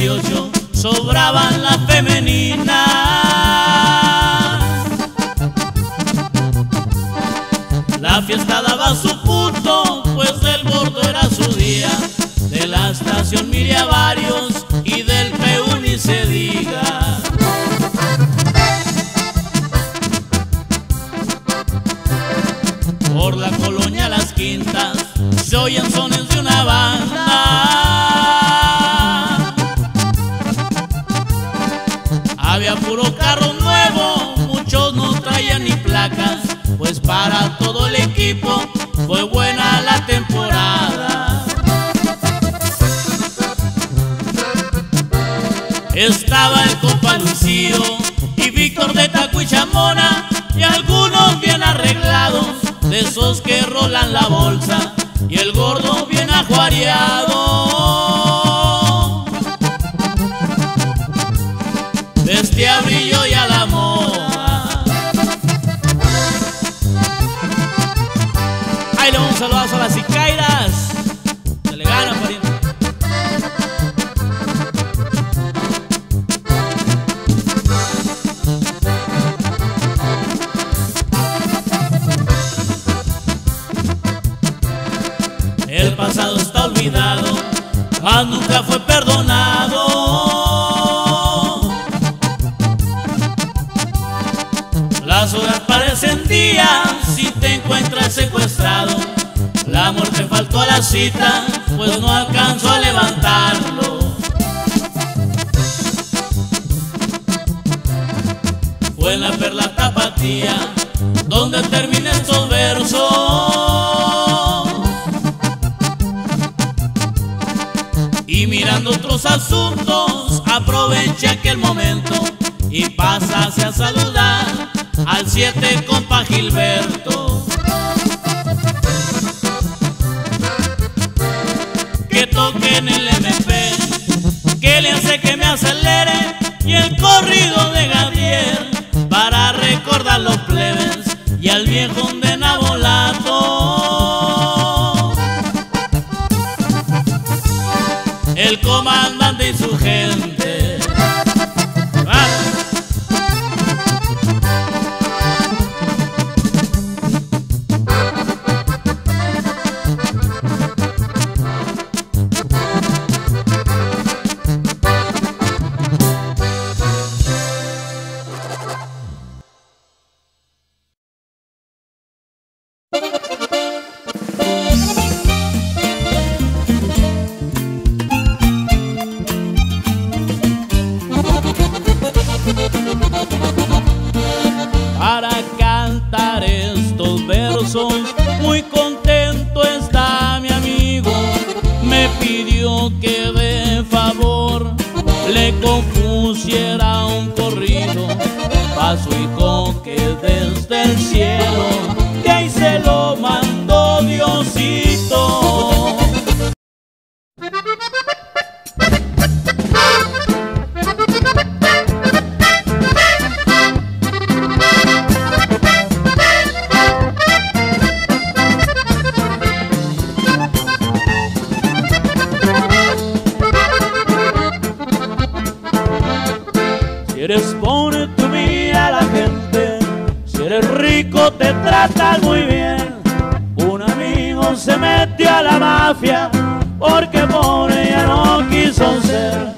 18 sobraban las femeninas. La fiesta daba su punto, pues el gordo era su día. De la estación miré a varios y del PU ni se diga. Por la colonia Las Quintas se oyen sones de una banda. Había puro carro nuevo, muchos no traían ni placas, pues para todo el equipo fue buena la temporada. Estaba el compa Lucio y Víctor de Taco y Chamona, y algunos bien arreglados, de esos que rolan la bolsa, y el gordo bien ajuareado. Vestía brillo y a la moda. Ahí le vamos a saludar a las Sicairas. Se le gana, pariente. El pasado está olvidado, mas nunca fue perdonado. Las horas parecen días si te encuentras secuestrado. La muerte faltó a la cita, pues no alcanzó a levantarlo. Fue en la Perla Tapatía donde terminé estos versos. Y mirando otros asuntos, aproveché aquel momento y pasase a saludar al 7 compa Gilberto, que toque en el MP, que le hace que me acelere, y el corrido de Gabriel para recordar los plebes y al viejo de Nabolato. El comandante y su gente. ¡Ah! Para cantar estos versos, muy contento está mi amigo. Me pidió que de favor le compusiera un corrido pa' su hijo que desde el cielo, de ahí se lo mandó Diosito. Si eres pobre tú mira a la gente, si eres rico te tratan muy bien. Un amigo se metió a la mafia porque pobre ya no quiso ser.